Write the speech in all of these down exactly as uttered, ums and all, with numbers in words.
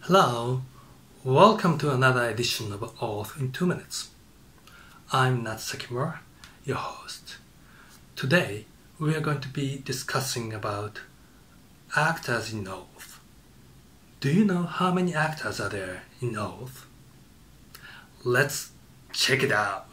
Hello, welcome to another edition of OAuth in two minutes. I'm Natsukimura, your host. Today we are going to be discussing about actors in OAuth. Do you know how many actors are there in OAuth? Let's check it out.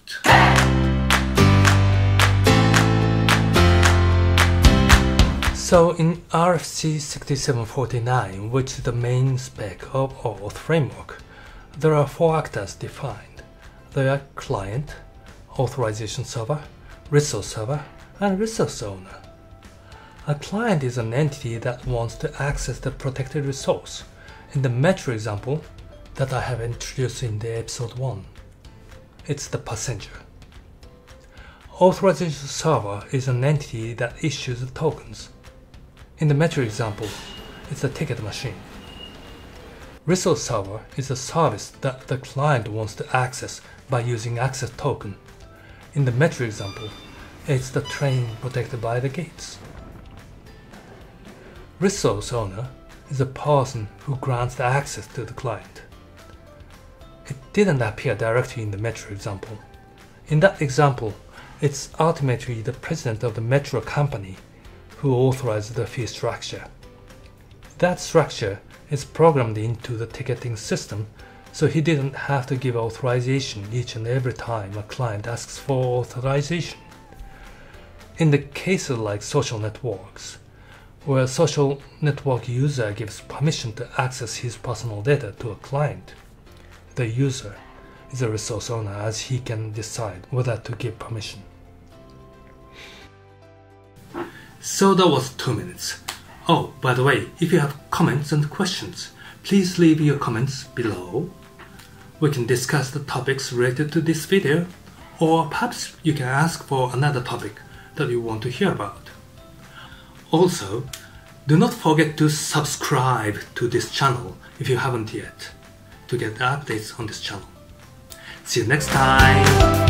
So in R F C sixty-seven forty-nine, which is the main spec of OAuth framework, there are four actors defined. They are client, authorization server, resource server, and resource owner. A client is an entity that wants to access the protected resource, in the Metro example that I have introduced in the episode one. It's the passenger. Authorization server is an entity that issues the tokens. In the Metro example, it's a ticket machine. Resource server is a service that the client wants to access by using access token. In the Metro example, it's the train protected by the gates. Resource owner is a person who grants the access to the client. It didn't appear directly in the Metro example. In that example, it's ultimately the president of the Metro company who authorizes the fee structure. That structure is programmed into the ticketing system, so he didn't have to give authorization each and every time a client asks for authorization. In the cases like social networks, where a social network user gives permission to access his personal data to a client, the user is a resource owner as he can decide whether to give permission. So that was two minutes. Oh, by the way, if you have comments and questions, please leave your comments below. We can discuss the topics related to this video, or perhaps you can ask for another topic that you want to hear about. Also, do not forget to subscribe to this channel if you haven't yet, to get updates on this channel. See you next time!